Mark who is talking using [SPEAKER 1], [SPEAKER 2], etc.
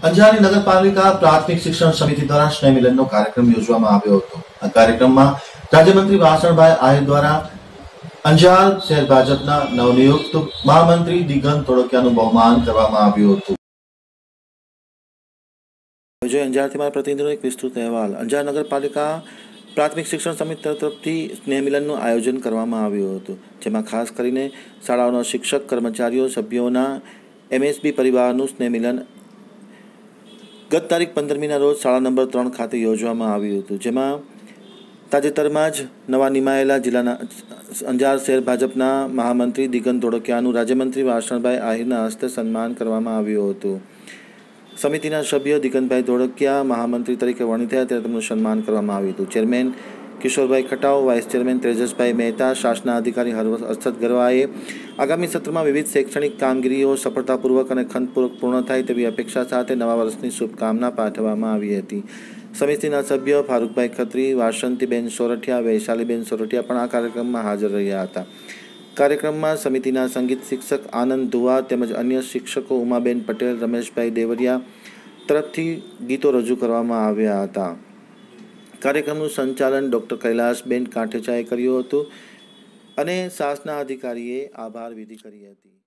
[SPEAKER 1] અંજારની નગરપાલિકા પ્રાથમિક શિક્ષણ સમિતિ દ્વારા સ્નેહ મિલનનો કાર્યક્રમ યોજવામાં આવ્યો હતો। આ કાર્યક્રમમાં રાજ્યમંત્રી વાસણભાઈ આહિર દ્વારા અંજાર શહેર ભાજપના નવનિયુક્ત મહામંત્રી દિગંત ધોળકિયાનું બહુમાન કરવામાં આવ્યું હતું। અંજારથી મારા પ્રતિનિધિનો એક વિસ્તૃત અહેવાલ। અંજાર નગરપાલિકા પ્રાથમિક શિક્ષણ સમિતિ તરફથી સ્નેહ મિલનનું આયોજન કરવામાં આવ્યું હતું, જેમાં ખાસ કરીને શાળાઓના શિક્ષક, કર્મચારીઓ, સભ્યોના એમએસબી પરિવારનું સ્નેહ મિલન ગત તારીખ 15મીના રોજ શાળા નંબર 3 ખાતે યોજવામાં આવ્યું હતું, જેમાં તાજેતરમાં જ નવા નિમાયેલા જિલ્લાના અંજાર શહેર ભાજપના મહામંત્રી દિગંત ધોળકિયાનું રાજ્યમંત્રી વાસણભાઈ આહિરના હસ્તે સન્માન કરવામાં આવ્યું હતું। સમિતિના સભ્ય દિગંતભાઈ ધોળકિયા મહામંત્રી તરીકે વરણી થયા ત્યારે તેમનું સન્માન કરવામાં આવ્યું હતું। Chairman Kishorbhai Khatav, vice chairman Tejasbhai Mehta, શાસના અધિકારી હર્ષદ ગરવાએ આગામી સત્રમાં વિવિધ શૈક્ષણિક કામગીરીઓ સફળતાપૂર્વક અને ખંતપૂર્વક પૂર્ણ થાય તેવી અપેક્ષા સાથે નવા વર્ષની શુભકામના પાઠવવામાં આવી હતી। સમિતિના સભ્ય ફારૂકભાઈ ખત્રી, વાસંતીબેન સોરઠિયા, વૈશાલીબેન સોરઠિયા પણ આ કાર્યક્રમમાં હાજર રહ્યા હતા। કાર્યક્રમમાં સમિતિના સંગીત શિક્ષક આનંદ ધુવા તેમજ અન્ય શિક્ષકો ઉમાબેન પટેલ, રમેશભાઈ દેવરિયા તરફથી ગીતો રજૂ કરવામાં આવ્યા હતા। કાર્યક્રમનું સંચાલન ડૉક્ટર કૈલાસબેન કાંઠેચાએ કર્યું હતું અને શાસના અધિકારીએ આભાર વિધિ કરી હતી।